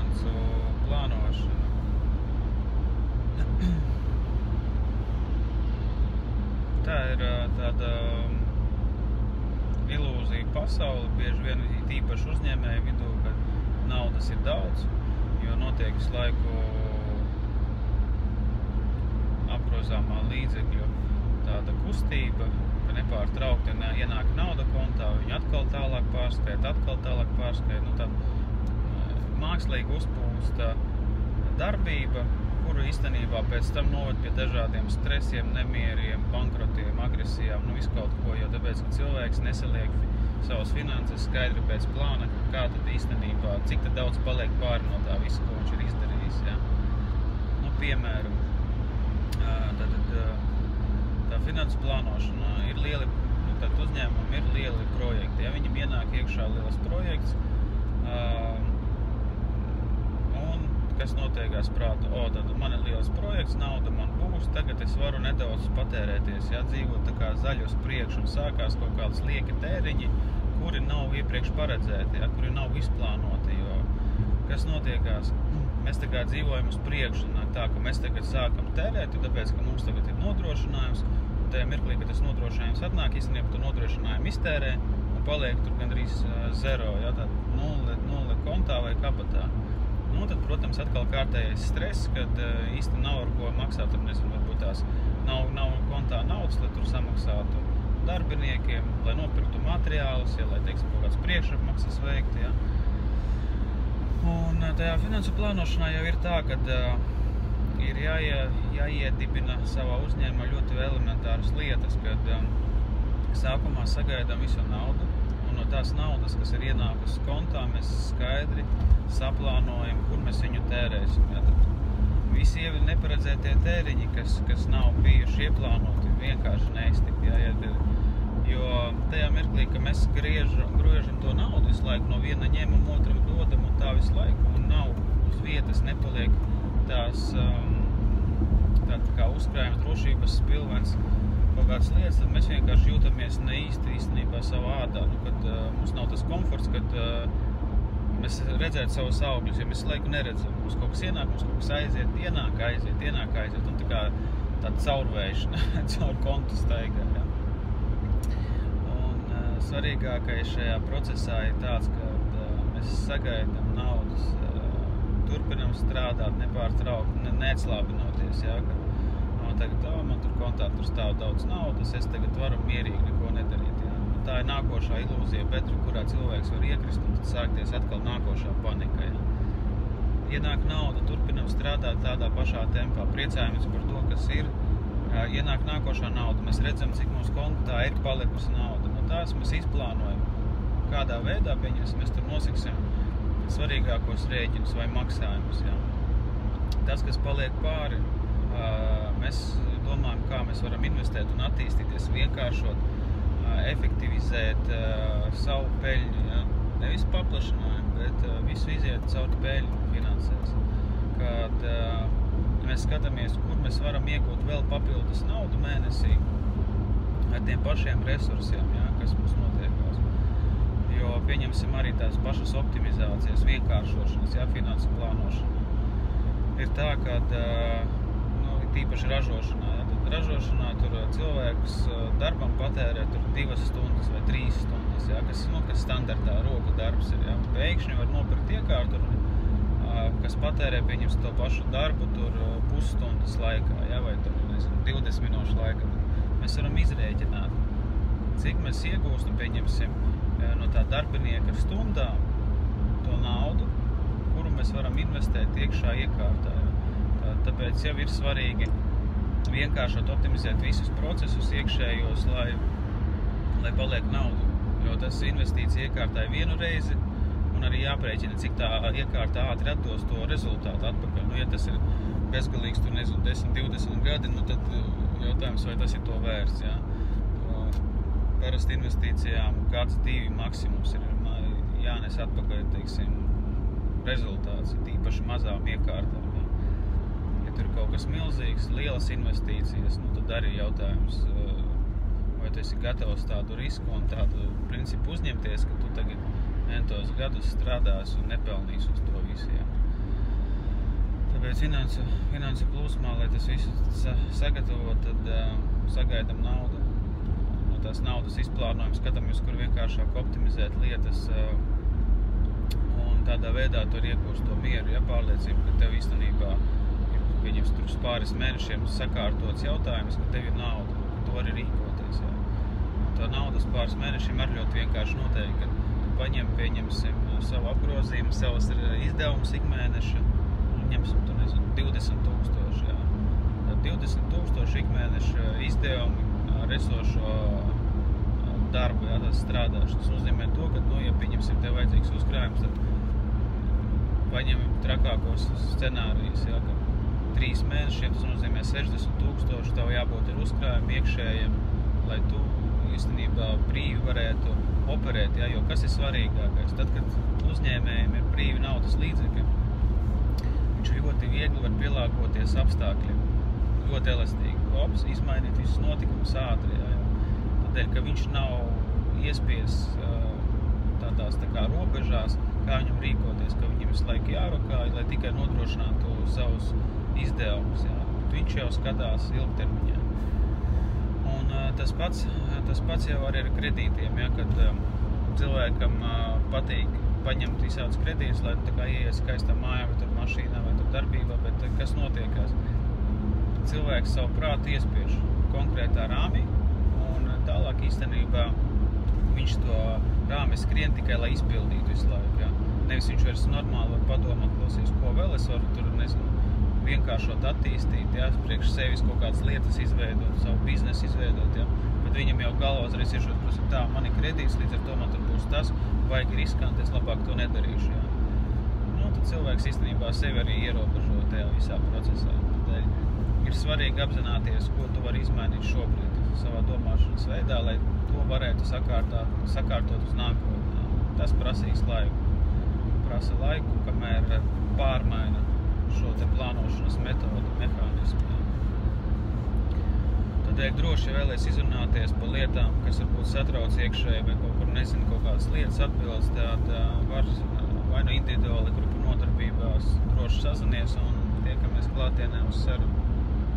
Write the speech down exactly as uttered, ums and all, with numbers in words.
finansu plānošana. Tā ir tāda ilūzija pasaule, bieži vien tīpaši uzņēmēju vidū, ka naudas ir daudz, jo notiek visu laiku apgrozāmā līdzekļu tāda kustība, ka nepārtraukti ienāk nauda kontā, viņi atkal tālāk pārskait, atkal tālāk pārskait, nu tāda mākslīgi uzpūsta darbība, kuru īstenībā pēc tam noved pie dažādiem stresiem, nemieriem, bankrotiem, agresijām, nu visu kaut ko, jo tāpēc, ka cilvēks nesaliek savas finanses skaidri pēc plāna, kā tad īstenībā, cik tad daudz paliek pāri no tā visu, ko viņš ir izdarījis, ja. Nu, piemēram, tad tā finansu plānošana ir lieli, nu, tad uzņēmumi ir lieli projekti, ja viņam ienāk iekšā liels projekts, un kas notiekās prāta, o, tad man ir liels projekts, nauda man būs, tagad es varu nedaudz patērēties, ja, dzīvot tā kā zaļu uz priekšu un sākās kaut kādas lieki tēriņi, kuri nav iepriekš paredzēti, ja, kuri nav izplānoti, jo kas notiekās, mēs tagad dzīvojam uz priekšu, tā, ka mēs tagad sākam tērēt, tāpēc, ka mums tagad ir nodrošinājums, un tajā mirklī, ka tas nodrošinājums atnāk, īstenībā tu nodrošinājumu iztērē, un paliek tur gandrīz zero, ja, tā nulle, nulle kontā vai kabatā. Nu, tad, protams, atkal kārtējais stress, kad īsti nav ar ko maksāt, tur nezinu, varbūt tās nav, nav kontā naudas, lai tur samaksātu darbiniekiem, lai nopirktu materiālus, ja, lai, teiksim, kaut kāds priekšapmaksas veikti, ja. Un tajā finansu plānošanā jau ir tā, kad uh, ir jāie, jāiedibina savā uzņēmumā ļoti elementāras lietas, kad um, sākumā sagaidām visu naudu, un no tās naudas, kas ir ienākusi kontā, mēs skaidri saplānojam, kur mēs viņu tērēsim. Ja, tad visi jau neparedzētie tēriņi, kas, kas nav bijuši ieplānoti, vienkārši neiztik. Ja, ja, jo tajā mirklī, ka mēs griežam, griežam to naudu visu laiku, no viena ņemam, otram dodam un tā visu laiku, un nav uz vietas, nepaliek tās um, tā, tā kā uzkrājums, drošības spilvens, kaut kādas lietas, tad mēs vienkārši jūtamies ne īsti īstenībā savā ādā, nu, kad uh, mums nav tas komforts, kad uh, mēs redzētu savus augļus, jo mēs laiku neredzam. Mums kaut kas ienāk, mums kaut kas aiziet, ienāk, aiziet, ienāk, aiziet, un tā kā tāda caurvējšana, caur kontu staigā, ja. Un uh, svarīgākais šajā procesā ir tāds, ka uh, mēs sagaidām naudas, uh, turpinam strādāt, nepārtraukt, ne, neatslābinoties, ja, ka no, tagad, oh, man tur kontā tur stāv daudz naudas, es tagad varu mierīgi neko nedarīt, ja. Tā ir nākošā ilūzija bedra, kurā cilvēks var iekrist un tad sākties atkal nākošā panika. Ja. Ienāk nauda, turpinam strādāt tādā pašā tempā, priecājamies par to, kas ir. Ienāk nākošā nauda, mēs redzam, cik mums kontā ir palikusi nauda. No tās mēs izplānojam, kādā veidā, pieņemsim, mēs tur nosiksim svarīgākos rēķinus vai maksājumus. Ja. Tas, kas paliek pāri, mēs domājam, kā mēs varam investēt un attīstīties, vienkāršot, efektivizēt uh, savu peļņu, ja? Nevis paplašinājumu, bet uh, visu iziet caur peļņu finansēs. Kad uh, mēs skatāmies, kur mēs varam iegūt vēl papildus naudu mēnesī ar tiem pašiem resursiem, ja? Kas mums notiekās. Jo pieņemsim arī tās pašas optimizācijas, vienkāršošanas, ja? Finansu plānošana. Ir tā, kad uh, nu, tīpaši ražošanā, ja? Ražošanā tur cilvēks darbam patērē tur divas stundas vai trīs stundas, ja, kas, nu, kas standartā roku darbs ir. Ja. Pēkšņi var nopirkt iekārtu, kas patērē, pieņems to pašu darbu tur pusstundas laikā, ja, vai tur, nezinu, divdesmit minūšu laikā. Mēs varam izrēķināt, cik mēs iegūstam, pieņemsim, no tā darbinieka stundām to naudu, kuru mēs varam investēt iekšā iekārtā. Ja. Tāpēc jau ir svarīgi vienkāršot optimizēt visus procesus iekšējos, lai, lai paliek naudu. Jo tas investīcija iekārtā ir vienu reizi un arī jāprēķina, cik tā iekārta ātri atdos to rezultātu atpakaļ. Nu, ja tas ir bezgalīgs, tur nezinu, desmit, divdesmit gadi, nu tad jautājums, vai tas ir to vērts, ja. Parasti investīcijām gads, divi maksimums ir jānes atpakaļ, teiksim, rezultāts, tīpaši mazām iekārtām. Tur ir kaut kas milzīgs, lielas investīcijas, nu tad arī jautājums, vai tu esi gatavs tādu risku un tādu principu uzņemties, ka tu tagad entos gadus strādās un nepelnīs uz to visu. Ja. finansu, finansu plūsmā, lai tas visu sa sagatavo, tad uh, sagaidam naudu. No tās naudas izplānojam, skatāmies, kur vienkāršāk optimizēt lietas uh, un tādā veidā tur iegūst to mieru, ja pārliecību, ka tev īstenībā ir, pieņems, tur uz pāris mēnešiem sakārtots jautājums, ka tev ir nauda, ka tu vari rīkoties. Ja. Un tā naudas pāris mēnešiem arī ļoti vienkārši noteikti, ka tu paņem, pieņemsim savu apgrozījumu, savas izdevumus ikmēneša, ņemsim, tu nezinu, divdesmit tūkstoši, jā. Tad divdesmit tūkstoši ikmēneša izdevumi ar esošo darbu, jā, tās strādāšanas. Tas nozīmē to, ka, nu, ja pieņemsim, tev vajadzīgs uzkrājums, tad paņemam trakākos scenārijus, jā, ka trīs mēnešiem, tas nozīmē sešdesmit tūkstoši, tev jābūt ir uzkrājumi iekšējiem, lai tu īstenībā brīvi varētu operēt, jā, jo kas ir svarīgākais? Tad, kad uzņēmējiem ir brīvi naudas līdzekļi, viņš ļoti viegli var pielāgoties apstākļiem, ļoti elastīgi. Ops, izmainīt visus notikumus ātri, jā, jā. Tādēļ, ka viņš nav iespies tādās tā kā robežās, kā viņam rīkoties, ka viņam visu laiku jārokā, lai tikai nodrošinātu savus izdevumus, jā. Viņš jau skatās ilgtermiņā. Un tas pats, tas pats jau arī ar kredītiem, ja, kad cilvēkam patīk paņemt visādus kredītus, lai tā kā ieies skaistā mājā vai tur mašīnā vai tur darbībā, bet kas notiekās? Cilvēks savu prātu iespiež konkrētā rāmī un tālāk īstenībā viņš to rāmi skrien tikai, lai izpildītu visu laiku, ja. Nevis viņš vairs normāli var padomāt, klausies, ko vēl es varu tur, nezinu, vienkāršot attīstīt, ja, priekš sevis kaut kādas lietas izveidot, savu biznesu izveidot, ja, bet viņam jau galvā uzreiz ir šos, prosim, tā, man ir kredīts, līdz ar to man tur būs tas, vajag riskanti, es labāk to nedarīšu, ja. Nu, tad cilvēks īstenībā sevi arī ierobežo tajā visā procesā. Tādēļ ir svarīgi apzināties, ko tu vari izmainīt šobrīd savā domāšanas veidā, lai to varētu sakārtāt, sakārtot uz nākotnē. Tas prasīs laiku. Prasa laiku, kamēr pārmaina šo te plānošanas metodu, mehānismu. Tādēļ droši vēlies izrunāties par lietām, kas varbūt satrauc iekšēji vai kaut kur nezinu kaut kādas lietas atbildes, tad var vai nu individuāli grupu nodarbībās droši sazinies un tiekamies klātienē uz sarunu.